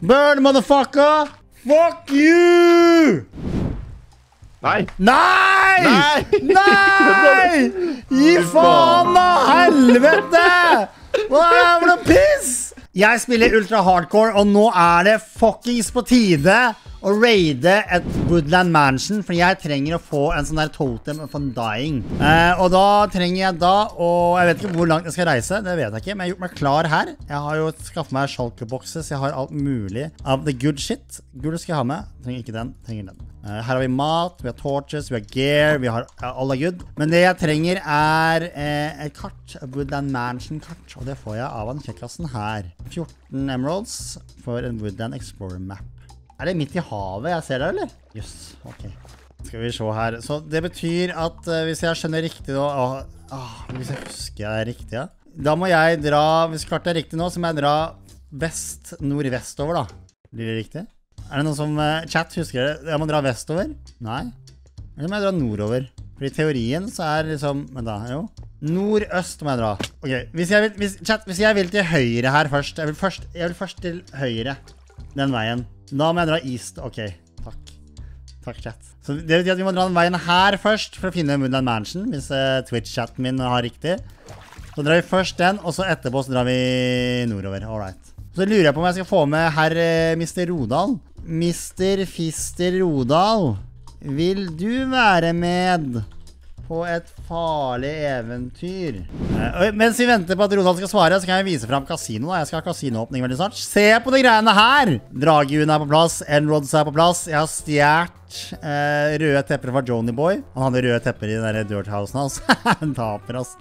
Burn, motherfucker! Fuck you! Nei! Nei! Nei! Nei! Gi faen da, helvete! Hva er det for noe piss? Jeg spiller ultra hardcore, og nå er det fuckings på tide å raide et Woodland Mansion, for jeg trenger å få en sånn der totem of undying. Og da trenger jeg og jeg vet ikke hvor langt jeg skal reise, det vet jeg ikke, men jeg har gjort meg klar her. Jeg har jo skaffet meg shulker-boxes, jeg har alt mulig av the good shit. Gull skal jeg ha med, trenger ikke den, trenger den. Her har vi mat, vi har torches, vi har gear, vi har all er good. Men det jeg trenger er et kart, et Woodland Mansion-kart, og det får jeg av en kjekkassen her. 14 emeralds for en Woodland Explorer map. Er det midt i havet jeg ser det, eller? Jøss, ok. Skal vi se her. Så det betyr at hvis jeg skjønner riktig nå, hvis jeg husker det riktig, ja. Da må jeg dra, hvis kartet er riktig nå, så må jeg dra nordvestover da. Blir det riktig? Er det noen som, chat husker det? Jeg må dra vestover? Nei. Eller må jeg dra nordover? For i teorien så er det liksom, men da, jo. Nordøst må jeg dra. Ok, hvis jeg vil til høyre her først, jeg vil først til høyre, den veien. Da må jeg dra east, ok, takk chat. Så det betyr at vi må dra den veien her først for å finne Woodland Mansion, hvis Twitch-chatten min har riktig. Så drar vi først den, og så etterpå så drar vi nordover, alright. Så lurer jeg på om jeg skal få med herr Mr. Rodal. Mr. Fister Rodal, vil du være med på et farlig eventyr? Mens vi venter på at Rodal skal svare, så kan jeg vise frem kasino da. Jeg skal ha kasinoåpning veldig snart. Se på de greiene her! Dragehuen er på plass, Enrods er på plass. Jeg har stjert røde tepper fra Joni Boy. Han hadde røde tepper i den der dirthousen hans. Han taper, ass.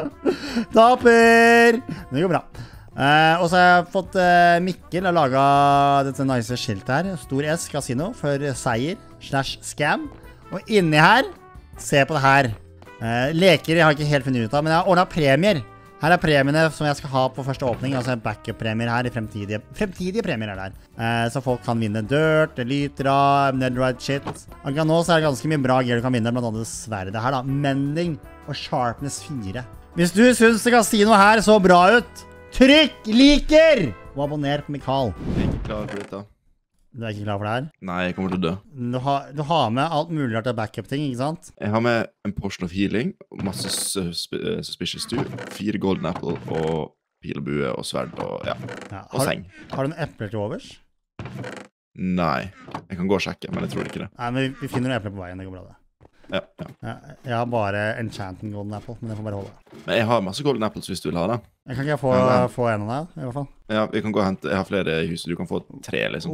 Taper! Det går bra. Og så har jeg fått Mikkel har laget dette nice skiltet her. Stor S kasino for seier / scam. Og inni her, se på det her. Leker jeg har ikke helt funnet ut av, men jeg har ordnet premier. Her er premiene som jeg skal ha på første åpning, altså backup-premier her i fremtidige premier er der. Så folk kan vinne dirt, elytra, netherite shit. Akkurat nå så er det ganske mye bra gear du kan vinne, blant annet sverdet her da. Mending og sharpness 4. Hvis du synes kasino her så bra ut, trykk liker! Og abonner på Mikael. Jeg er ikke klar for dette. Du er ikke klar for det her? Nei, jeg kommer til å dø. Du har med alt mulig rart av backup-ting, ikke sant? Jeg har med en potion of healing, masse suspicious stew, 4 golden apple og pil og bue og sverd og, og seng. Har du noen epler til overs? Nei, jeg kan gå og sjekke, men jeg tror ikke det. Nei, men vi finner noen epler på veien, det går bra det. Ja. Jeg har bare enchanting golden apple, men det får bare holde. Men jeg har masse golden apples hvis du vil ha det. Jeg kan ikke få en av deg, i hvert fall. Ja, vi kan gå og hente, jeg har flere i huset, du kan få 3 liksom.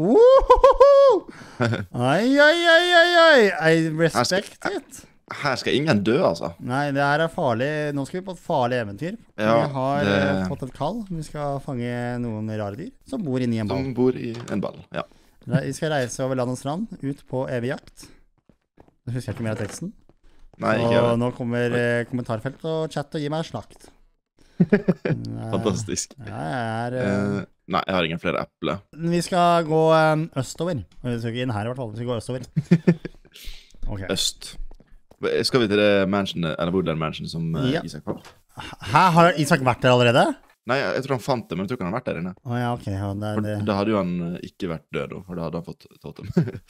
Oi, I respect it. Her skal ingen dø, altså. Nei, det her er farlig, nå skal vi på et farlig eventyr. Ja, vi har fått et kall, vi skal fange noen rare dyr, som bor inne i en ball. Som bor i en ball, ja. Vi skal reise over land og strand, ut på evig jakt. Nå husker jeg ikke mer av teksten. Nei, ikke og nå kommer kommentarfelt og chat og gi meg slakt. Fantastisk. Ja, nei, jeg har ingen flere epler. Vi skal gå østover. Vi skal ikke inn her i hvert fall, vi skal gå østover. Okay. Øst. Skal vi til det mansionet, eller Woodland Mansion som Isak var? Hæ, har Isak vært der allerede? Nei, jeg tror han fant det, men jeg tror ikke han har vært der inne. Ja, ok. Ja, da hadde jo han ikke vært død, for da hadde han fått totem.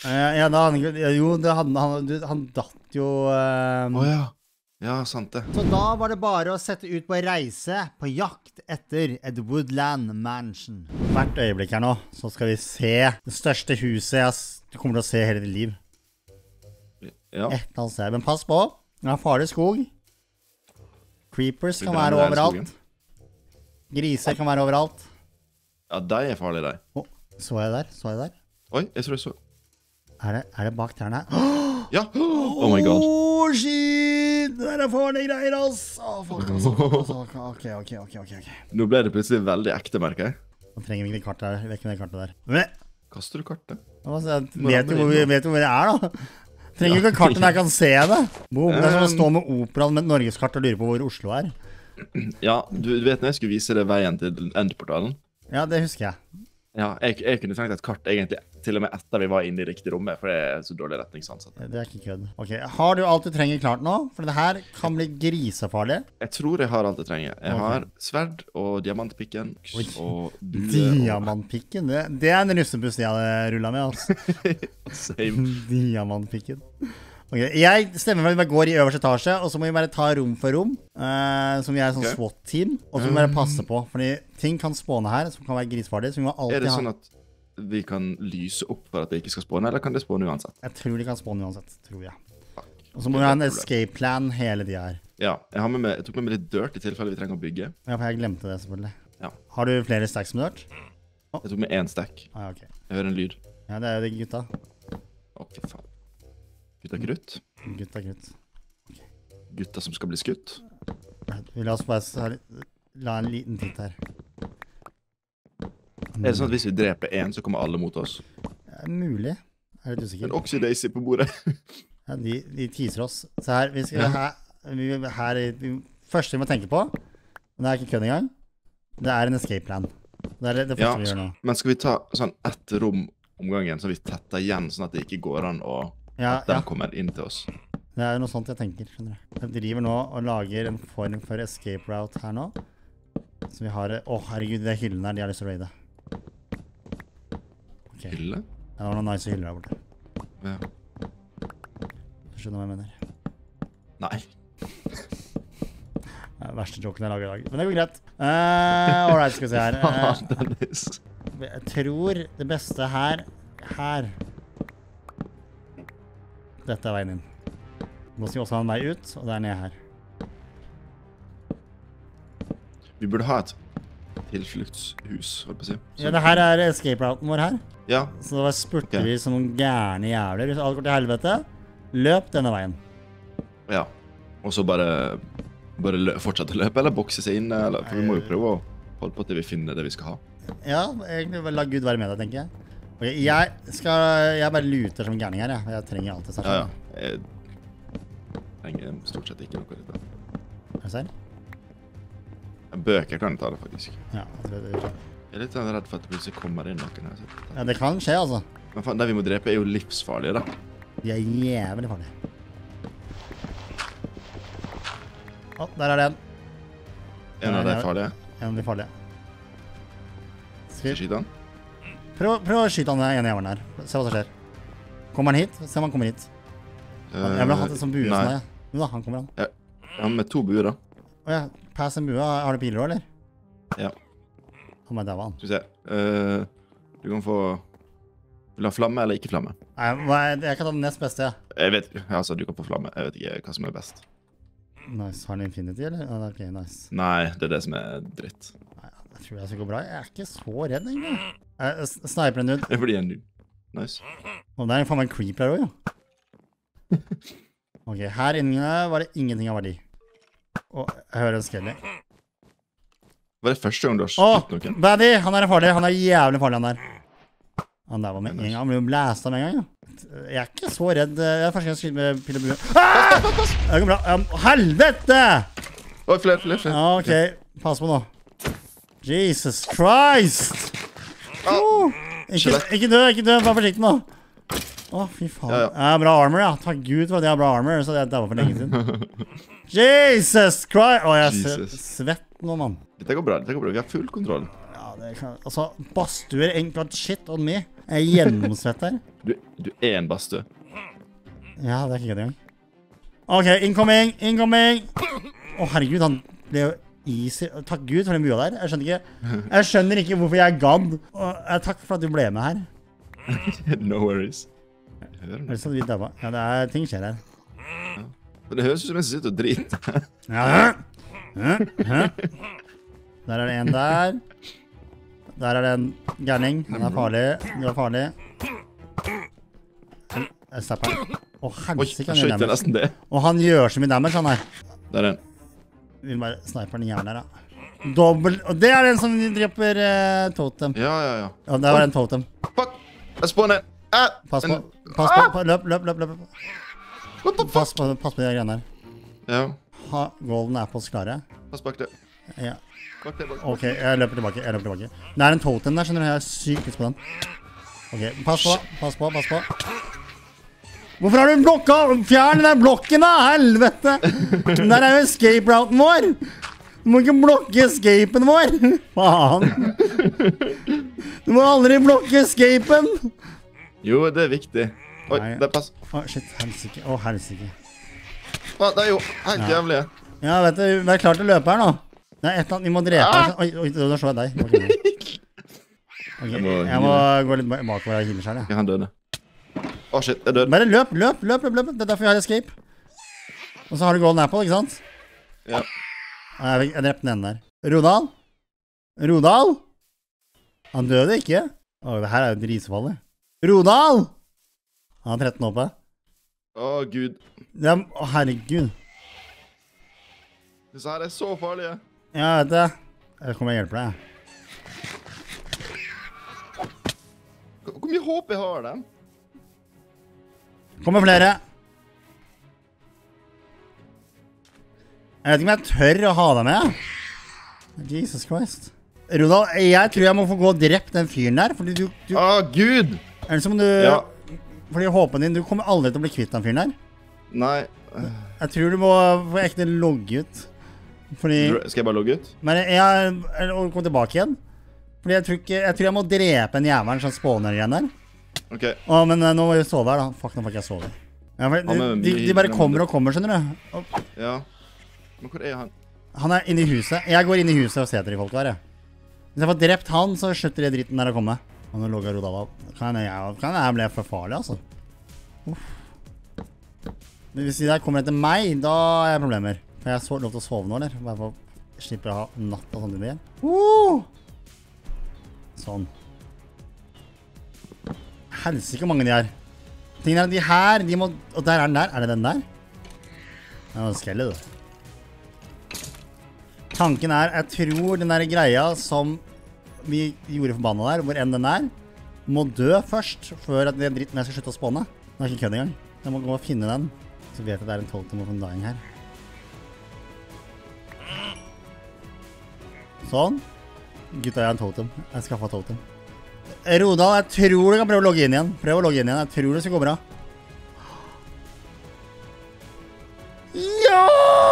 han datt jo... Ja, sant det. Så da var det bare å sette ut på reise på jakt etter et Woodland Mansion. Hvert øyeblikk her nå, så skal vi se det største huset du kommer til å se hele ditt liv. Ja. Et eller annet sted. Men pass på, det er farlig skog. Creepers kan være overalt. Griser kan være overalt. Ja, de er farlige, de. Så jeg der? Oi, jeg tror jeg så. Er det bak tærne? Ja! Oh my god. Shit! Det er farlige greier, ass! Fuck, ok. Nå ble det plutselig veldig ekte, merker jeg. Nå trenger vi ikke kart der, vekk med det kartet der. Kaster du kartet? Vet du hvor det er, da? Trenger ikke kartet når jeg kan se det. Det er som å stå med operaen med et Norgeskart og lure på hvor Oslo er. Ja, du vet når jeg skulle vise deg veien til endportalen? Ja, det husker jeg. Ja, jeg kunne trengt et kart egentlig til og med etter vi var inne i riktig rommet, for det er så dårlig retningssans. Det er ikke kødd. Ok, har du alt du trenger klart nå? For det her kan bli grisefarlig. Jeg tror jeg har alt jeg trenger. Jeg har sverd og diamantpikken og bue. Diamantpikken? Det er en russebuss jeg hadde rullet med, altså. Same. Diamantpikken. Ok, jeg stemmer for at vi bare går i øverste etasje, og så må vi bare ta rom for rom, som vi er sånn SWAT-team, og så må vi bare passe på, fordi ting kan spåne her, som kan være grisefarlig, så vi må alltid ha... Er det sånn at vi kan lyse opp for at det ikke skal spåne, eller kan det spåne uansett? Jeg tror de kan spåne uansett, tror jeg. Og så må vi ha en escape plan hele tiden her. Ja, jeg tok med meg litt dirt i tilfelle vi trenger å bygge. Ja, for jeg glemte det selvfølgelig. Ja. Har du flere stacks med dirt? Jeg tok med 1 stack. Ah, ok. Jeg hører en lyd. Ja, det er jo de gutta. Ok, faen. Gutta krutt. Gutta krutt. Gutta som skal bli skutt. Vi la oss bare la en liten titt her. Er det sånn at hvis vi dreper en, så kommer alle mot oss? Mulig. Er det usikker? En Oxydaisy på bordet. Ja, de teaser oss. Så her, vi skal første vi må tenke på, og det er ikke kødd engang, det er en escape plan. Det er det første vi gjør nå. Men skal vi ta sånn ett rom om gangen, så vi tetter igjen, sånn at det ikke går an å... at den kommer inn til oss. Det er jo noe sånt jeg tenker, skjønner du. Jeg driver nå og lager en form for escape route her nå. Så vi har... herregud, det er hyllen her, de har lyst til å raide. Okay. Hylle? Ja, det var noen nice hyller der borte. Ja. Du skjønner hva jeg mener. Nei. Det er verste joken jeg lager i dag. Men det går greit. Alright, skal vi se her. Dennis. Jeg tror det beste her... Dette er veien inn. Nå skal vi også ha en vei ut, og det er ned her. Vi burde ha et tilfluktshus, holdt på å si. Ja, det her er escape-routen vår her. Ja. Så da spurter vi som noen gærne jævler. Hvis alt går til helvete, løp denne veien. Ja. Og så bare fortsette å løpe, eller bokse seg inn, eller, for vi må jo prøve å holde på til vi finner det vi skal ha. Ja, egentlig la Gud være med deg, tenker jeg. Okay, jeg bare luter som gærning her, ja. Jeg trenger alt det sånn. Ja. Jeg trenger stort sett ikke noe litt. Er du ser? Bøker kan jeg ta det, faktisk. Ja, det jeg er litt redd for at det plutselig kommer inn noen her. Ja, det kan skje, altså. Men faen, det vi må drepe er jo livsfarlige, da. De er jævlig farlige. Der er det en. En av de farlige? En av de farlige. Skal jeg skyte han? Prøv å skyte han ene jævlen her. Se hva som skjer. Kommer han hit? Se om han kommer hit. Jeg vil ha hatt en sånn bue som deg. Jo da, han kommer han. Ja, med 2 buer da. Åja, pass en bue. Har du piler også, eller? Ja. Han bare dæva han. Skal vi se. Du kan få... Vil du ha flamme eller ikke flamme? Nei, jeg kan ta den nest beste, ja. Jeg vet ikke. Altså, du kan få flamme. Jeg vet ikke hva som er best. Nice. Har den Infinity, eller? Ja, ok, nice. Nei, det er det som er dritt. Nei, jeg tror det skal gå bra. Jeg er ikke så redd, egentlig. Sniper den ut. Det er fordi jeg er noob. Nice. Det er faen meg en creeper her også, jo. Ok, her inne var det ingenting av verdi. Jeg hører en skelly. Var det første gang du har skutt noen? Baddy! Han er farlig. Han er jævlig farlig, han der. Han der var med en gang. Han ble jo blæst av med en gang, ja. Jeg er ikke så redd. Jeg er første gang jeg skyter med pil og bue. Det går bra. Helvete! Oi, flere. Ja, ok. Pass på nå. Jesus Christ! Ikke dø. Vær forsiktig nå. Fy faen. Ja. Jeg har bra armor, ja. Takk Gud for at jeg har bra armor, så det var for lenge siden. Jesus Christ! Jeg er svett nå, mann. Dette går bra. Vi har full kontroll. Ja, det kan... Altså, bastuer ain't got shit on me. Jeg er gjennomsvett her. Du er en badstue. Ja, det er ikke gøy engang. Ok, incoming! Herregud, han ble jo easy. Takk Gud for den bua der. Jeg skjønner ikke hvorfor jeg gadd. Takk for at du ble med her. No worries. Ja, det er ting skjer her. Ja. Det høres ut som jeg sitter og driter. Ja. Der er det en der. Der er det en gærning. Han er farlig. Du er farlig. Jeg stapper den. Helsike, han gjør damage. Han gjør så mye damage, han her. Der er en. Vi vil bare snipe den jævlen her, da. Dobbelt. Og det er den som dreper totem. Ja. Ja, det var en totem. Fuck! Jeg spåner. Pass på. Løp. Pass på de greiene her. Ja. Ha golden apples klare. Pass bak det. Ja. Bak det, bak. Ok, jeg løper tilbake. Det er en totem der, skjønner du? Jeg har sykt lyst på den. Ok, pass på. Hvorfor har du blokka? Fjern den der blokken da, helvete! Den der er jo escape-routen vår! Du må ikke blokke escapen vår! Faen! Du må aldri blokke escapen! Jo, det er viktig. Oi, Nei. det pass. Shit, helsike. Helsike. Det er jo helt jævlig. Ja, vet du, det er klart å løpe her nå. Det er et eller annet, vi må drepe. Oi, da slår jeg deg. Ok, jeg må gå litt bakover og heale selv, ja. Han døde. Shit, jeg er død. Bare løp. Det er derfor jeg har escape. Og så har du golden apple, ikke sant? Ja. Jeg drepte den ene der. Rodal? Han døde ikke. Det her er jo drisefallet. Rodal! Han har 13 oppe. Gud. Herregud. Disse her er så farlige. Ja, vet det. Jeg kommer og hjelper deg. Hvor mye håp jeg har den? Kommer flere. Jeg vet ikke om jeg tør å ha deg med. Jesus Christ. Rodal, jeg tror jeg må få gå og drepe den fyren der, fordi du... Gud! Eller så må du... Ja. Fordi håpen din, du kommer aldri til å bli kvitt den fyren der. Nei. Jeg tror du må få ekte logge ut. Fordi... Skal jeg bare logge ut? Men og gå tilbake igjen. Fordi jeg tror jeg må drepe en jævelen som spawner igjen der. Ok. Men nå må jeg sove her da. Fuck, nå får ikke jeg sove. Ja, de bare kommer og kommer, skjønner du. Ja. Men hvor er han? Han er inne i huset. Jeg går inn i huset og ser etter de folk der, ja. Hvis jeg får drept han, så slutter det dritten der å komme. Og nå logger Rodal av. Kan jeg bli for farlig, altså? Men hvis de der kommer etter meg, da har jeg problemer. For jeg har lov til å sove nå, eller? Bare for å slippe å ha natt og sånt i det. Sånn. Helsike hvor mange de er. Tingen er at de her, de må... Og der er den der. Er det den der? Det er noe skjellig, det. Tanken er, jeg tror den der greia som vi gjorde forbannet der, hvor enn den er, må dø først, før at det dritten jeg skal slutte å spåne. Det er ikke kødd engang. Jeg må gå og finne den. Så vet jeg at det er en totem of undying her. Sånn. Gutta, jeg har en totem. Jeg skaffet totem. Rodal, jeg tror du kan prøve å logge inn igjen. Jeg tror det skal gå bra. Ja!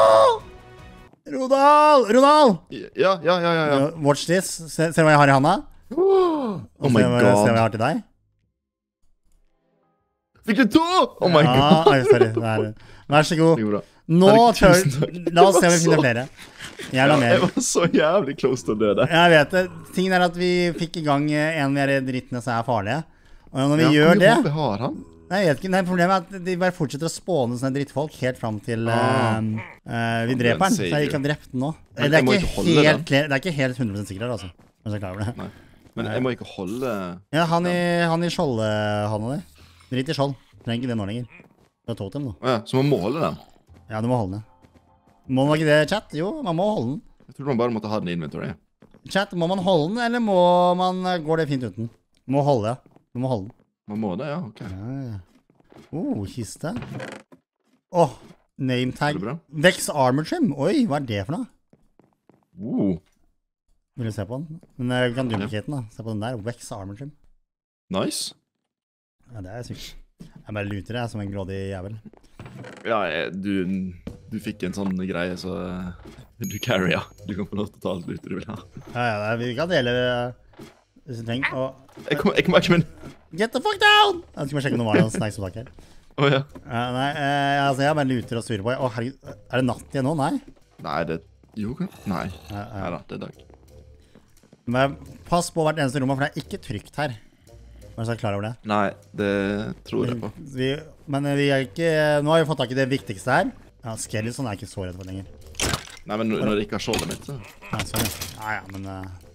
Rodal! Ja. Watch this. Se hva jeg har i handa. Oh my god. Se hva jeg har til deg. Fikk du to? Oh my god. Sorry. Vær så god. Nå tør... La oss se om vi finner flere. Jeg var så jævlig close til å dø der. Jeg vet det. Tingen er at vi fikk i gang en av de drittene som er farlige. Og når vi gjør det... Hvor har han? Nei, jeg vet ikke. Nei, problemet er at de bare fortsetter å spåne sånne drittfolk helt frem til vi dreper den. Så jeg ikke har drept den nå. Det er ikke helt 100% sikkert, altså. Men så klarer vi det. Nei. Men jeg må ikke holde... Ja, han i skjoldhånda di. Dritt i skjold. Trenger ikke det nå lenger. Det er totem nå. Ja, så man må holde den? Ja, du må holde den. Må man ikke det, chat? Jo, man må holde den. Jeg tror man bare måtte ha den i inventory. Chat, må man holde den, eller går det fint uten? Må holde, ja. Du må holde den. Man må det, ja, ok. Ja. Kiste. Name tag. Vex Armor Trim. Oi, hva er det for noe? Vil du se på den? Men jeg kan duplicate den da. Se på den der. Vex Armor Trim. Nice. Ja, det er sykt. Jeg bare luter det, som en grådig jævel. Ja, du fikk en sånn greie, så du carry, ja. Du kan få lov til å ta alt lute du vil ha. Ja, vi kan dele hvis du trenger. Jeg kommer ikke med. Get the fuck down! Jeg skal bare sjekke om det var noen snacks og tak her. Ja. Nei, altså jeg bare luter og styrer på. Herregud, er det natt igjen nå? Nei? Nei, jo, nei. Neida, det er dag. Men pass på hvert eneste rom, for det er ikke trygt her. Er du så klar over det? Nei, det tror jeg på. Men vi er ikke... Nå har vi fått tak i det viktigste her. Ja, Skeleton er ikke så redd for lenger. Nei, men når det ikke har skjoldet mitt, så... Ja, sorry. Ja, men...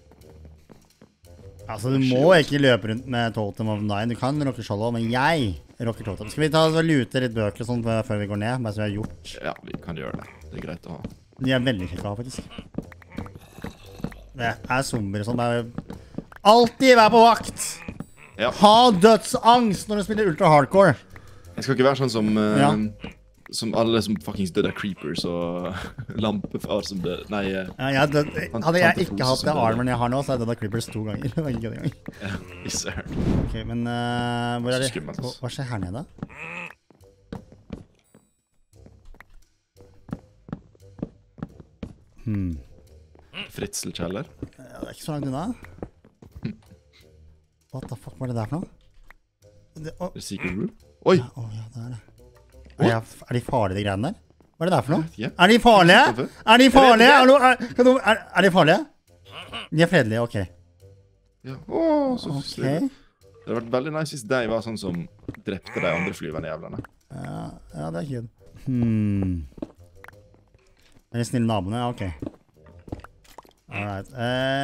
Altså, du må ikke løpe rundt med Totem of Nine. Du kan rocke skjoldet, men jeg rocker Totem. Skal vi ta og lute litt bøker og sånt før vi går ned? Bare så vi har gjort. Ja, vi kan gjøre det. Det er greit å ha. De er veldig kjekke å ha, faktisk. Det er zombier og sånn. Bare... Alltid vær på vakt! Ja. Ha dødsangst når du spiller ultra hardcore. Jeg skal ikke være sånn som som alle som fuckings døde av creepers og lampefar som døde. Nei, Hadde jeg ikke hatt det armoren jeg har nå, så hadde jeg dødd av creepers 2 ganger. Det var ikke en gang. ja, især. Ok, men hvor er det? Skummelt, ass. Hva skjer her nede? Fritzelkjeller. Ja, det er ikke så langt unna. What the fuck var det der for noe? The secret room. Oi! Ja, ja, det er det. Er de farlige, de greiene der? Hva er det der for noe? Ja. Er de farlige? Er de farlige? Er de farlige? De er fredelige, ok. Ja, så Ok. Det hadde vært veldig nice hvis de var sånn som drepte de andre flyvende jævlene. Ja, det er kul. Er de snille naboene? Ja, ok. Alright.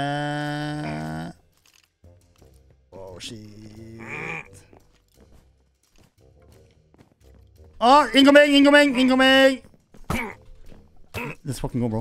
Oh, shit. Incoming! Let's fucking go, bro.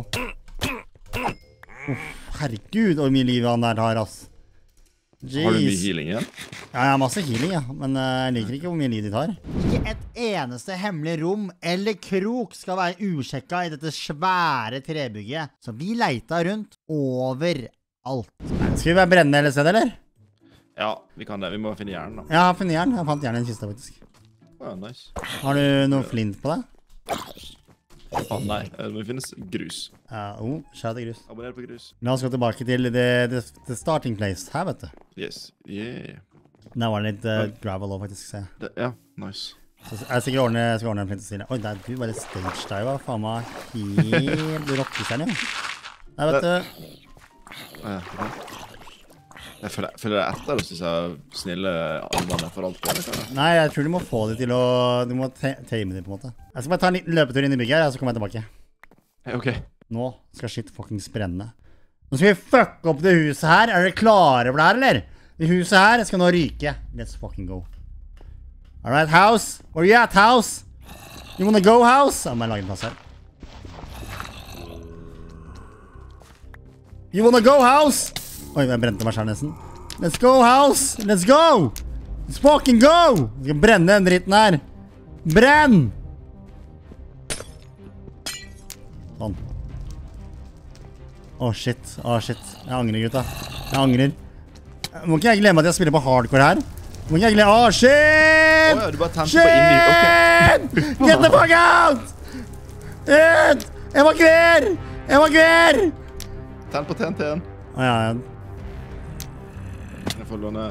Herregud, hvor mye liv han der har, ass. Jeez. Har du mye healing igjen? Ja, jeg har masse healing, ja. Men jeg liker ikke hvor mye liv de tar. Ikke et eneste hemmelig rom eller krok skal være usjekka i dette svære trebygget. Så vi leita rundt overalt. Skal vi bare brenne hele stedet, eller? Ja, vi kan det. Vi må finne jern, da. Jeg har funnet jern. Jeg fant jern i en kiste, faktisk. Nice. Har du noe flint på deg? Nei, det må finnes grus. Skjær til grus. Abonner på grus. La oss gå tilbake til the starting place her, vet du. Yes, yeah. Nå var det litt gravel også, faktisk, ser jeg. Ja, nice. Så jeg skal ordne en flint til Silje. Oi, der du bare stage-diva. Faen meg helt rockestjerne, jo. Nei, vet du. Ja. Jeg følger deg etter oss, disse snille alvene for alt. Nei, jeg tror du må få det til å... Du må tame det på en måte. Jeg skal bare ta en liten løpetur inn i bygget her, og så kommer jeg tilbake. Ok. Nå skal shit fucking sprenne. Nå skal vi fucke opp det huset her. Er dere klare for det her, eller? Det huset her skal nå ryke. Let's fucking go. Alright, house. Where you at, house? You wanna go, house? Jeg må lage en plass her. You wanna go, house? Oi, jeg brente meg selv nesten. Let's go, house! Let's go! Let's fucking go! Vi skal brenne den dritten her. Brenn! Sånn. Shit. Jeg angrer, gutta. Jeg angrer. Må ikke jeg glemme at jeg spiller på hardcore her? Må ikke jeg glemme... shit! Ja, du bare tente på inni. Shit! Get the fuck out! Ut! Evakuer! Tenn på TNT-en. Ja. Jeg får låne.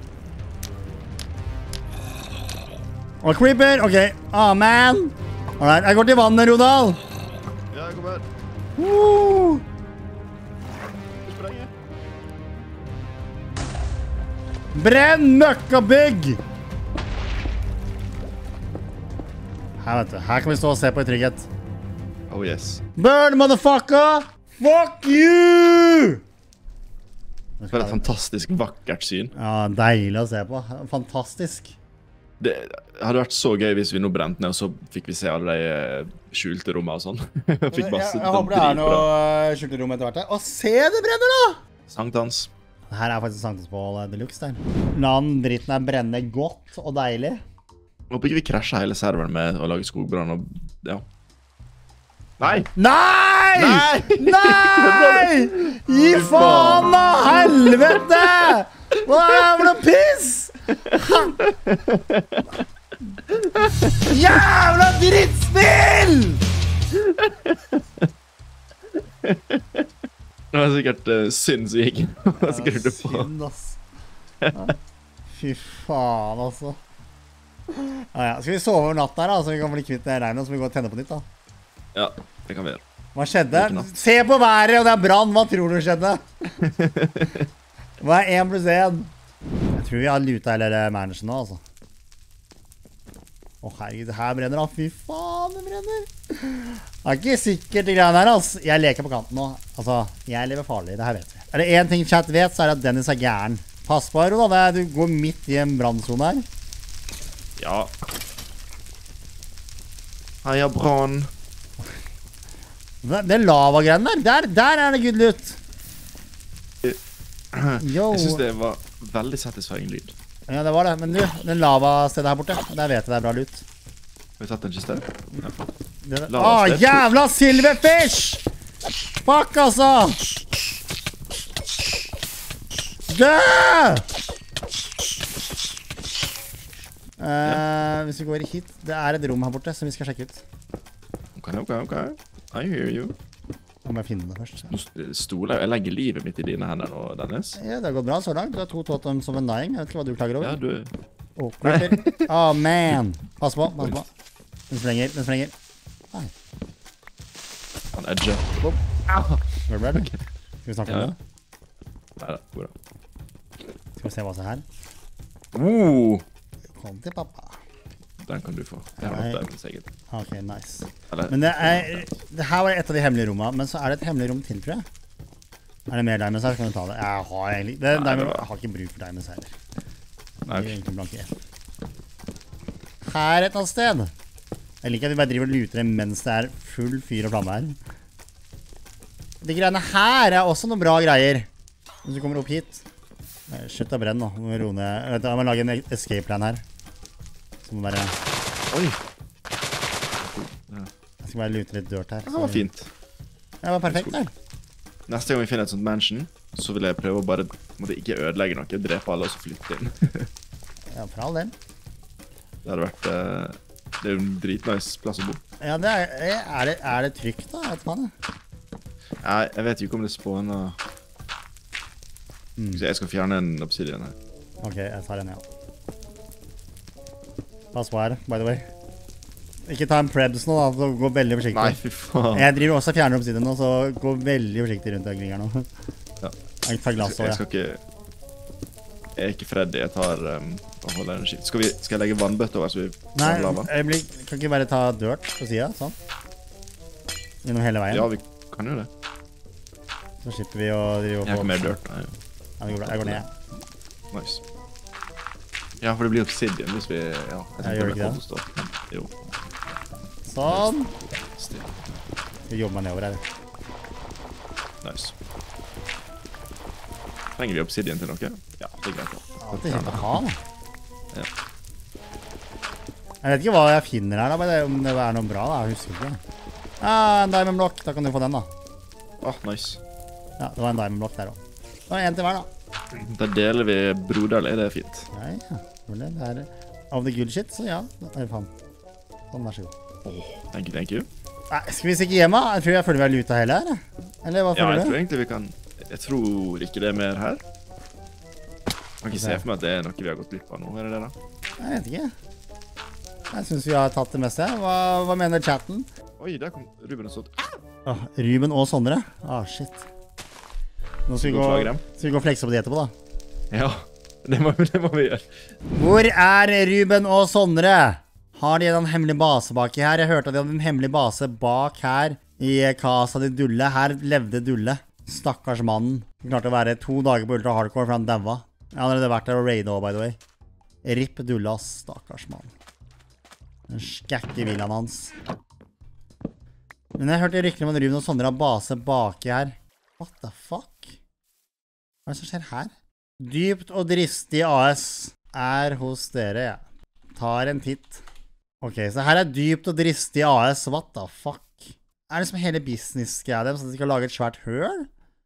Creeper, ok. Man. Alright, jeg går til vannet, Rodal. Ja, jeg kommer her. Sprenge. Brenn møkkabygg! Her, vet du. Her kan vi stå og se på i trygghet. Oh, yes. Burn, motherfucker! Fuck you! For et fantastisk vakkert syn. Ja, deilig å se på. Fantastisk. Det hadde vært så gøy hvis vi nå brente ned, og så fikk vi se alle de skjulte rommene og sånn. Jeg håper det er noe skjulte rom etter hvert her. Å, se det brenner da! Sankthans. Her er faktisk Sankthansbål deluxe der. La den dritten her brenne godt og deilig. Håper ikke vi krasjer hele serveren med å lage skogbrann og... ja. Nei! Nei! Gi faen da, helvete! Hva er det for noe piss? Jævla drittspill! Det var sikkert synd som gikk. Det var sikkert det på. Synd, ass. Fy faen, altså. Skal vi sove over natt der da, så vi kan bli kvitt det regnet, så vi går og tenne på nytt da? Ja, det kan vi gjøre. Hva skjedde? Se på været, og det er brann. Hva tror du skjedde? Hva er 1 + 1? Jeg tror vi har luta hele managen nå, altså. Herregud, det her brenner da. Fy faen, det brenner. Det er ikke sikkert de greiene her, altså. Jeg leker på kanten nå. Altså, jeg lever farlig, det her vet vi. Er det en ting chat vet, så er det at Dennis er gæren. Pass på, Ro, da. Du går midt i en brandzone her. Ja. Heia brann. Det lava-greiene der er det good loot. Jeg synes det var veldig satisfying lyd. Ja, det var det. Men du, den lava-stedet her borte, der vet jeg det er bra loot. vi tatt en kiste? Ja. Jævla silverfish! Fuck, altså! Dø! Hvis vi går hit, det et rom her borte som vi skal sjekke ut. Ok. I hear you. Nå må jeg finne det først. Nå stoler jeg legger livet mitt i dine hender nå, Dennis. Ja, det har gått bra så langt. Du har 2 totems of undying. Jeg vet ikke hva du klager over. Ja, du... Oh, man. Pass på. Den sprenger. Nei. Han edger. Boom. Går det bra, eller? Skal vi snakke om det? Neida, hvor da? Skal vi se hva som her. Kom til pappa. Den kan du få. Jeg har hatt det sikkert. Ok, nice. Eller... Men det her var et av de hemmelige rommene, men så det et hemmelig rom til, tror jeg. Det mer diamonds her, så kan du ta det. Jeg har egentlig... Jeg har ikke bruk for diamonds heller. Det egentlig blanke F. Her et annet sted. Jeg liker at vi bare driver og luter mens det full fyr og flamme her. De greiene her også noen bra greier. Hvis du kommer opp hit. Slutt å brenne nå. Jeg må lage en escape plan her. Så må bare... Oi! Jeg skal bare lute litt dirt her. Det var fint. Det var perfekt der. Neste gang vi finner et sånt mansion, så vil jeg prøve å bare måtte ikke ødelegge noe, drepe alle og så flytte inn. Ja, for all del. Det hadde vært... Det jo en dritnice plass å bo. Ja, det trygt da? Jeg vet hva det. Jeg vet jo ikke om det spåner... Jeg skal fjerne en obsidian her. Ok, jeg tar den, ja. Pass på her, by the way. Ikke ta en prebs nå da, så gå veldig forsiktig. Nei, fy faen. Jeg driver også og fjerner obsidian nå, så gå veldig forsiktig rundt omkring her nå. Ja. Jeg tar glass også, Jeg skal ikke... Jeg ikke Freddy, jeg tar... og holder energi. Skal jeg legge vannbøtte over, så vi tar lava? Nei, kan ikke bare ta dirt på siden, sånn? Gjennom hele veien. Ja, vi kan jo det. Så slipper vi å drive på... Jeg har ikke mer dirt, nei. Ja, jeg går ned. Nice. Ja, for det blir obsidian hvis vi... Ja, jeg gjør ikke det. Jo. Sånn. Vi jobber meg nedover her. Nice. Trenger vi obsidian til noe? Ja, det greit da. Ja, det kjent å ha da. Ja. Jeg vet ikke hva jeg finner her da, bare om det noe bra da, jeg husker ikke. Ja, en diamond block, da kan du få den da. Nice. Ja, det var en diamond block der også. Det var en til hver da. Da deler vi broderlig, det fint. Ja. Det av the good shit, så ja. Nei, faen. Sånn, vær så god. Thank you. Nei, skal vi stikke hjemme? Jeg tror jeg føler vi luta hele her. Eller hva føler du? Ja, jeg tror egentlig vi kan... Jeg tror ikke det mer her. Jeg kan ikke se for meg at det noe vi har gått glipp av nå, det da? Jeg vet ikke. Jeg synes vi har tatt det meste. Hva mener chatten? Oi, der kom Ruben og sånt. Ruben og Sondre? Shit. Nå skal vi gå og flekse på det etterpå da. Ja, det må vi gjøre. Hvor Ruben og Sondre? Har de en hemmelig base baki her? Jeg hørte at de hadde en hemmelig base bak her i Casa de Dulle. Her levde Dulle. Stakkars mannen. Han klarte å være 2 dager på ultra hardcore for han dæva. Jeg har allerede vært der og raidet også, by the way. Ripp Dulle, ass. Stakkars mann. Den skakke villaen hans. Men jeg hørte rykter om at Ruben og Sondre har base baki her. What the fuck? Hva som skjer her? Dypt og dristig AS hos dere, ja. Tar en titt. Ok, så her dypt og dristig AS. What the fuck? Det liksom hele business-greia deres, så de skal lage et svært høl?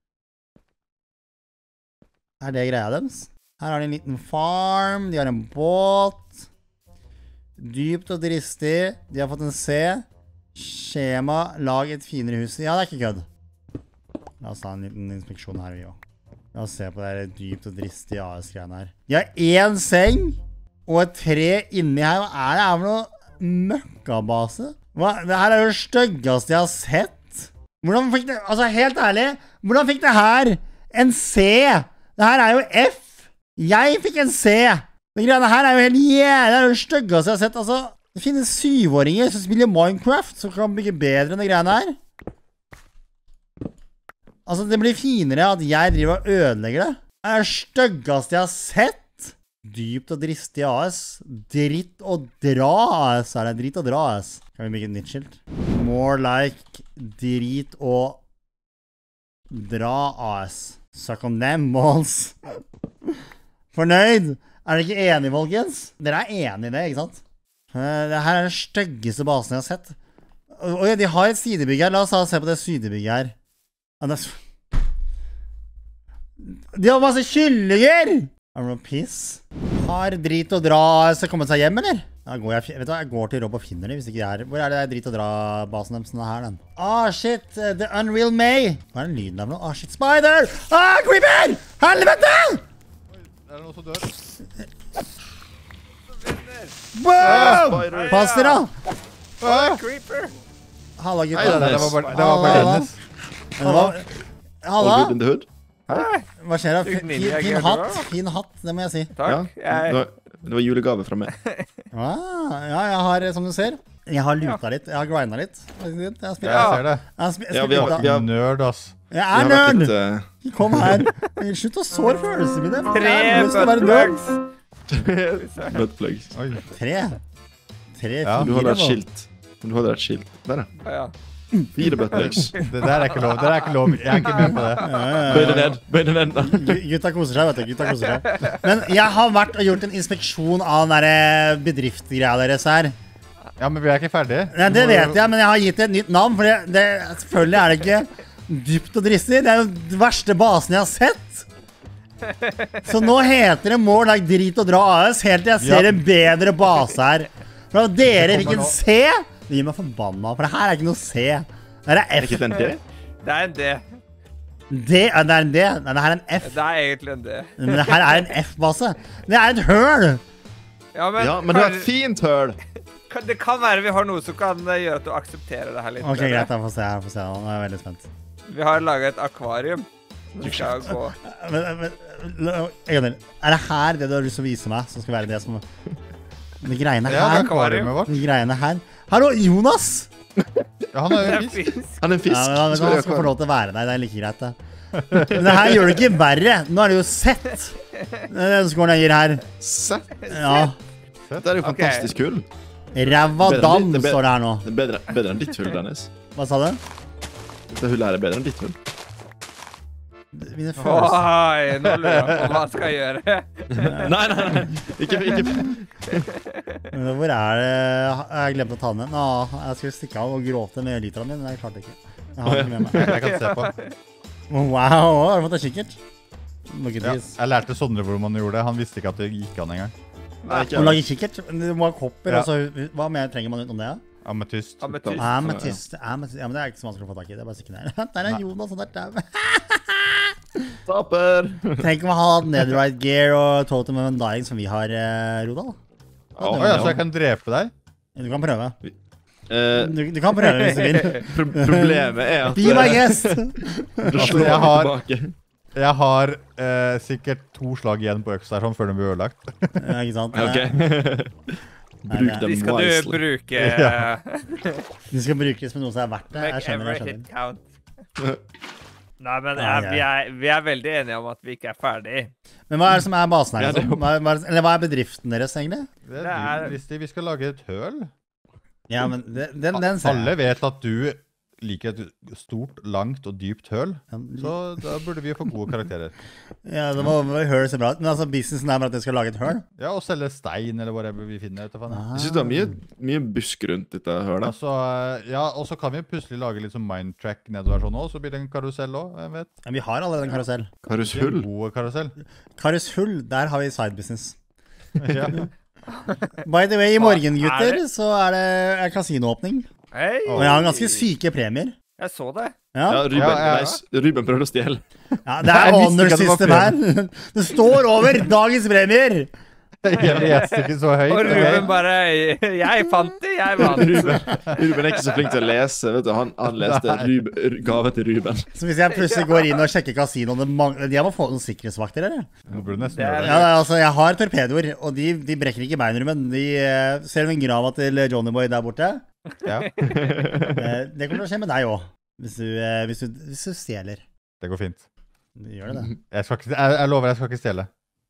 Det greia deres? Her har de en liten farm, de har en båt. Dypt og dristig. De har fått en C. Skjema, lag et finere hus. Ja, det ikke kødd. La oss ta en liten inspeksjon her vi også. La oss se på det dypt og dristig AS-greiene her. De har 1 seng og et tre inni her. Hva det her for noe møkkabase? Det her jo det styggeste jeg har sett. Hvordan fikk det, altså helt ærlig, hvordan fikk det her en C? Det her jo F. Jeg fikk en C. Det greiene her jo helt jævlig, det jo det styggeste jeg har sett. Altså, det finnes 7-åringer som spiller Minecraft, som kan bygge bedre enn det greiene her. Altså, det blir finere at jeg driver og ødelegger det. Det det styggeste jeg har sett. Dypt og dristig AS. Dritt og dra AS. Det dritt og dra AS? Kan vi bygge et nytt skilt? More like drit og dra AS. Suck on them, balls. Fornøyd? Dere ikke enige, folkens? Dere enige i det, ikke sant? Det her er den styggeste basen jeg har sett. Oi, de har et sidebygg her. La oss se på det sidebygget her. De har masse kyllinger! Er det noe piss? Har drit og dra så kommet seg hjem, eller? Vet du hva, jeg går til Rob og finner det hvis ikke de er. Hvor er det drit og dra-basen deres? Den er her, den. Shit, The Unreal May. Hva er den lyden der for noe? Shit, Spider! Creeper! Helvete! Er det noe som dør? Boom! Pass dere da! Creeper! Halla, gutta. Hei, Det var bare hennes. Halla. All good in the hood? Hva skjer da? Fin hatt, det må jeg si. Takk. Det var julegave fra meg. Ja, jeg har, som du ser, jeg har luta litt, jeg har grindet litt. Jeg Jeg ser det. vi har- Nerd, ass. Jeg Vi er har vært nerd! litt, Kom her. Slutt å sår følelsene mine. 3 Jeg har lyst til å være nerd. buttplugs. buttplugs. Oi. 3, Ja. Du holder et nå. skilt. Du holder et skilt. Der, ja. Ja. 4 buttplugs. Det der er ikke lov. Det der er ikke lov. Jeg er ikke med på det. Bøy det ned. Bøy det ned. Gutta koser seg, vet du. Gutta koser seg. Men jeg har vært og gjort en inspeksjon av den der bedriftsgreia deres her. Ja, men vi er ikke ferdige. Nei, det vet jeg, men jeg har gitt det et nytt navn, for selvfølgelig er det ikke dypt og dristig. Det er jo den verste basen jeg har sett. Så nå heter det More Like Drit og Dra AS, helt til jeg ser en bedre base her. For at dere fikk en C, det gir meg forbanna, for det her er ikke noe C. Det her er Er F. ikke den det? Det er en D. Det er en D. Nei, det her er en F. Det er egentlig en D. Men det her er en F-base. Det er et høl. Ja, men Ja, men det var et fint høl. det kan være vi har noe som kan gjøre at du aksepterer det her litt. Ok, bedre. greit, jeg får se. Nå er jeg veldig spent. Vi har laget et akvarium. Du skal gå. Men, en gang til. Er det her det du har lyst til å vise meg, som skal være det som... De greiene Ja, det er her. akvariumet vårt. De greiene her. Hallo, Jonas! Ja, han er Det jo er en fisk. fisk. Han er en fisk. Ja, men Så han skal skal få lov til å være der, det er like greit det. Men det her gjør det ikke verre. Nå er det jo sett. Den skåren jeg gir her. Sett. Ja. Det er jo fantastisk hull. Ræva Bedre dam enn ditt, det er står det her nå. Det er bedre enn ditt hull, Dennis. Hva sa du? Dette hullet her er bedre enn ditt hull. Mine følelser. Oi, nå lurer jeg på hva jeg skal gjøre. Nei. Ikke. Men hvor er det? Jeg glemte å ta den. Nå, jeg skulle stikke av og gråte med literen min, men jeg klarte ikke. Jeg har det ikke med meg. Jeg kan se på. Wow, har du fått en kikkert? Look at Ja, this. jeg lærte Sondre hvor man gjorde det. Han visste ikke at det gikk an engang. Nei, ikke Å lage kikkert? Du må ha kopper, Ja. og så hva mer trenger man utenom det? Ja? Ametyst. Ametyst. Amethyst. Ja, men det er ikke så vanskelig å få tak i. Det er bare å stikke ned. Der er Jonas og der dau. Taper. Tenk om han hadde Netherite Gear og Totem of Undying som vi har, Rodal. Å ja, så jeg kan drepe deg? Du kan prøve. Eh, Du kan prøve hvis du vil. Problemet er at Be my guest! du Altså, slår jeg har- tilbake. Jeg har sikkert 2 slag igjen på øksa her, sånn, før den blir ødelagt. Ja, ikke sant? Ok. Bruk De dem skal du wisely. bruke. De skal brukes med noe som er verdt det. Make Jeg skjønner, every jeg hit skjønner. count. Nei, men Ja, vi er veldig enige om at vi ikke er ferdig. Men hva er det som er basen her? Ja, det er Liksom? Eller hva er bedriften deres, egentlig? Det Det er er- dyrt, Listi. Vi skal lage et høl. Ja, men den ser Alle jeg. vet at du liker et stort, langt og dypt høl. Ja, Så da burde vi få gode karakterer. Ja, det må høl se bra ut. Men altså, businessen er bare at de skal lage et høl? Ja, og selge stein eller whatever vi finner. Vet du, faen. Jeg synes det er mye busk rundt dette hølet. Altså, ja, og så kan vi plutselig lage litt sånn mindtrack nedover sånn også, så blir det en karusell også, jeg vet. Ja, vi har allerede en karusell. En Karushull. god karusell. Karushull, der har vi side business. Ja. By the way, i morgen, Hva er gutter, det? så er det kasinoåpning. Hei, Og jeg har ganske syke premier. jeg så det. Ja, Ja, Ruben, Ja. nei, Ruben prøvde å stjele. ja det er Jeg visste honor ikke at det var system her. Det står over dagens premier. Jeg leser ikke så høyt. Og ok? Ruben bare Jeg fant det, jeg vant. Ruben er ikke så flink til å lese. Vet du. Han leste gave til Ruben. Så hvis jeg plutselig går inn og sjekker kasinoene, de må få noen sikkerhetsvakter, eller? Nå burde du nesten Det er- gjøre det. Ja, nei, altså, jeg har torpedoer, og de brekker ikke bein, Ruben. De ser du en grava til Johnny Boy der borte? Ja, Det kommer til å skje med deg også, hvis du stjeler. det går fint. Gjør det det? Jeg lover, jeg skal ikke stjele.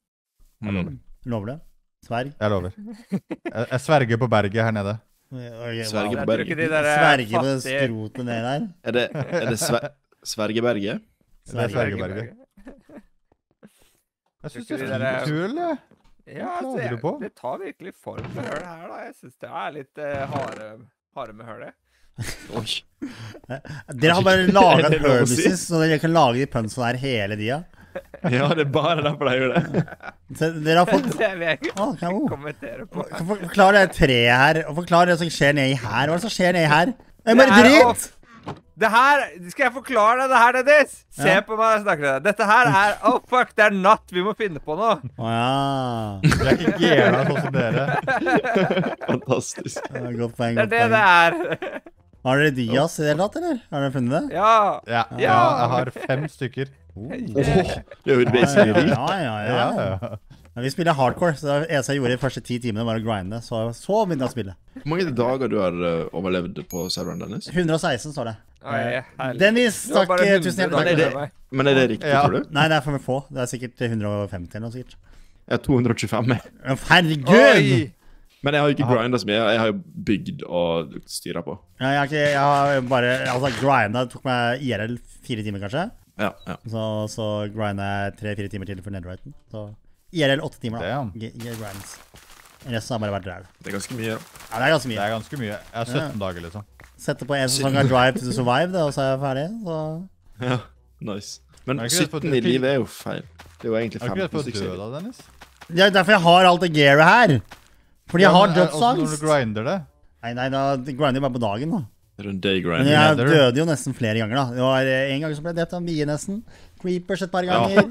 Lover du? Sverg? Jeg lover. Jeg sverger på berget her nede. Okay, Sverger Jeg på tror ikke de der Sverge på det fattige skrotet ned der. Er det Svergeberget? Det er Svergeberget. Jeg synes det er Tror ikke de fint der- kul, jeg. Ja, Hva klager du på? det tar virkelig form med hølet her, da. Jeg synes det er litt hare med hølet. Oi. Dere har bare laget Er det lov å si? herbices, så dere kan lage de pønsene her hele tida. Ja, det er bare derfor de gjør det. Så dere har fått... Det vil jeg ikke Å, kan jeg- kommentere på. Forklar det treet her, og forklar det som skjer nedi her. Hva er det som skjer nedi her? Det er bare Det er dritt! Det her, skal jeg forklare deg det her, Dennis? Se Ja. på meg når jeg snakker til deg. Dette her er, fuck, det er natt, vi må finne på noe. Å ja. Vi er ikke gærne sånn som dere. Fantastisk. Det er godt poeng, Det er godt det det poeng. er. Har dere Dias i det hele tatt, eller? Har dere funnet det? Ja. Ja, jeg har 5 stykker. Det er jo basically rikt. Ja. Men vi spiller hardcore, så det eneste jeg gjorde de første 10 timene var å grinde. Så begynte jeg å spille. Hvor mange dager du har overlevd på serveren, Dennis? 116 står det. Oi, herlig. Dennis, Du har takk. bare 100 Tusen hjertelig dager takk. med meg. Men er det riktig, Ja. tror du? Nei, det er for få. Det er sikkert 150 eller noe sikkert. Jeg er 225 med. Herregud! Oi! Men jeg har jo ikke grindet så mye. Jeg har jo bygd og styret på. Ja, jeg har bare grinda. Det tok meg IRL 4 timer, kanskje. Ja, ja. Så grinda jeg 3-4 timer til for netheriten. Så IRL 8 timer, da. Damn. Grinds. Resten har bare vært ræl. Det er ganske mye, da. Ja, det er ganske Det mye. er ganske mye. Jeg har 17 dager, liksom. Sette på en sesong av Drive to Survive, og så er jeg ferdig. Så... Ja, nice. Men Er det ikke det for- 17 i livet er jo feil. Det er jo egentlig Er du ikke redd 15 for å dø stykker. da, Dennis? Det er derfor jeg har alt det gearet her. Fordi jeg har men, altså, når dødsangst. du grinder det. Nei, da grinder jeg bare på dagen, da. Det er en day grind. Men jeg Nether. døde jo nesten flere ganger, da. Det var en gang som ble drept av en bie, nesten. Creepers et par ganger.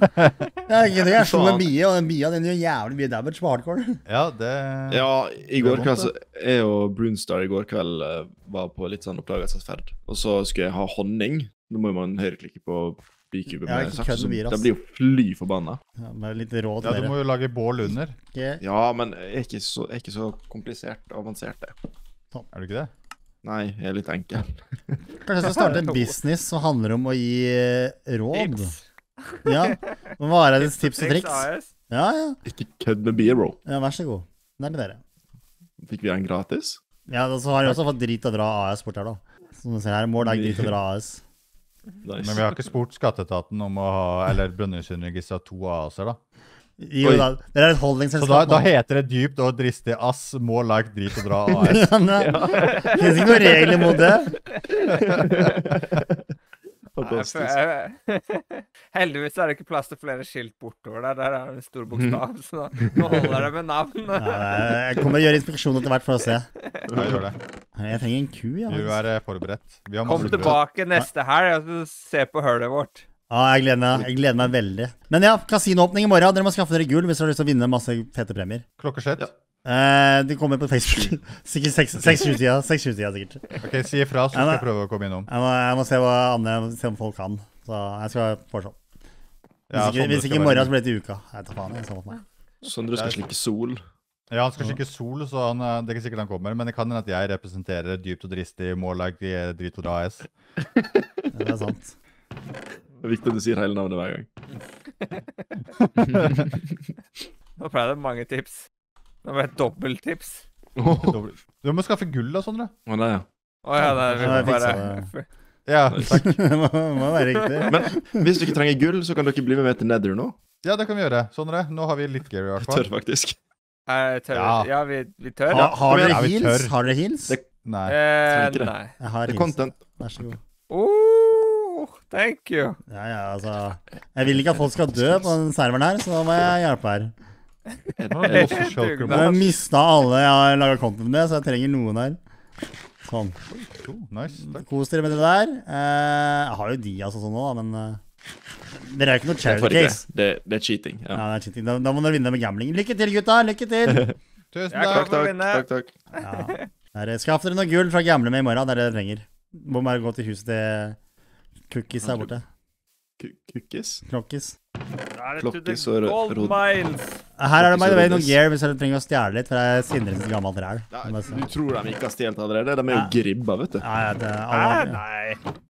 Jeg slo en bie, og den bia den gjør jævlig mye damage på hardcore. Ja, det Ja, i går Det er kveld vondt, så jeg og Brunstar i går kveld var på litt sånn oppdagelsesferd. Og så skulle jeg ha honning. Nå må man høyreklikke på bikube Ja, med ikke saks. kødd med bier, ass. Det blir jo fly forbanna. Ja, med litt råd Ja, til du dere. må jo lage bål under. Ikke- Ja, men jeg er ikke så komplisert og avansert, det. Er du ikke det? Nei, jeg er litt enkel. Kanskje jeg skal starte en business som handler om å gi råd. Tips. Ja, hva er det tips og triks? AS. Ja, ja. Ikke kødd med bier, bro. Ja, vær så god. Det er til dere. Fikk vi en gratis? Ja, så har jeg også fått drit og dra AS bort her, da. Som du ser her, mål er drit og dra AS. Nice. Men vi har ikke spurt skatteetaten om å ha, eller Brønnøysundregistra 2 AS-er, da. Jo Oi. da, det er et Så holdningsselskap da heter det dypt og dristig ass, må like drit og dra AS. Det finnes ikke noen regler mot det. Fantastisk. Heldigvis er det ikke plass til flere skilt bortover der. Der er det en stor bokstav, så nå holder det med navn. Ja, jeg kommer til å gjøre inspeksjon etter hvert for å se. Ja, gjør det. Jeg trenger en ku, ja. Vi vil faktisk. være forberedt. Vi har Kom masse brød. tilbake neste helg og se på hølet vårt. Ja, jeg gleder meg veldig. Men ja, kasinoåpning i morgen. Dere må skaffe dere gull hvis dere har lyst til å vinne masse fete premier. Klokkeslett. Ja. Det kommer på Facebook. Sikkert 6-7-tida. 6-7-tida sikkert. Ok, si ifra, så skal jeg prøve å komme innom. Jeg må se hva Anne, se om folk kan. Så jeg skal foreslå. Ja, Hvis Sondre ikke skal i morgen, være så blir det til uka. Jeg tar faen, jeg er sånn for meg. Sondre skal slikke sol. Ja, han skal skikke sol, så det er ikke sikkert han kommer. Men det kan hende at jeg representerer dypt og dristig mållag i Drit og Dra AS. Det er sant. Det er viktig at du sier hele navnet hver gang. Nå ble det mange tips. Nå ble det dobbelttips. Du må skaffe gull da, Sondre. Å nei, ja. Å ja, det Ja, er jeg bare fikser Ja, takk. Det må være riktig. Men hvis du ikke trenger gull, så kan dere bli med til Nether nå. Ja, det kan vi gjøre. Sondre, nå har vi litt gear i hvert Jeg tør fall. faktisk. Ja. Ja, vi tør. Har dere Ja, vi heals? tør. Har dere heals? Det- Nei. trenger ikke det. Nei. Jeg har Det er heals. content. Vær så god. Thank you. Ja, altså. Jeg vil ikke at folk skal dø på den serveren her, så da må jeg hjelpe her. Nå er det også shulker Jeg har mistet alle jeg har laget content med, så jeg trenger noen her. Sånn. Nice. Takk. Kos dere med det der. Jeg har jo Dias og sånn nå, da, men dere er jo ikke noe Jeg charity får ikke case. det. Det er cheating. Ja, Ja. det er cheating. Da må dere vinne med gambling. Lykke til, gutta! Lykke til! Tusen Jeg er takk. klar for å vinne. Takk. Ja. Skaff dere noe gull fra gamble med i morgen. Det er det dere trenger. Må bare gå til huset til Cookies der borte. Cookies? Klokkis. Da er det to Klokkis the og gold rod. mines. Her er det by the way noe Klokkis. gear hvis dere trenger å stjele litt, for jeg er Sindre sitt gammelt ræl. Ja, du tror de ikke har stjålet allerede? De er jo Ja. gribba, vet du. Ja, det, Nei, nei.